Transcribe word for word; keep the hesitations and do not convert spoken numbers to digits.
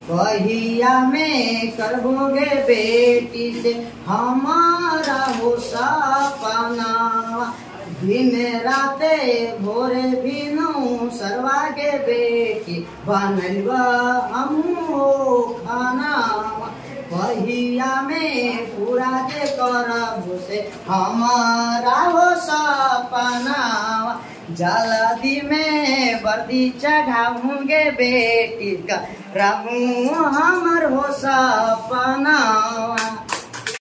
कहिया में करबोगे बेटी से हमारा हो सपना। दिन राते भोरे भीनु सरवा के बेटी बनलबा हमो खाना। कहिया में पूरा के करबो से हमारा हो सपना। जल्दी में वर्दी चढ़ाऊंगे बेटी का रहूं हमर हो सपना।